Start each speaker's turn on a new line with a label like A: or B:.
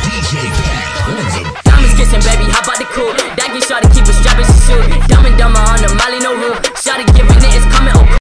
A: Diamonds kissing, baby, hop out the coupe. That get shot to keep a strap in she shoot. Dumb and dumber,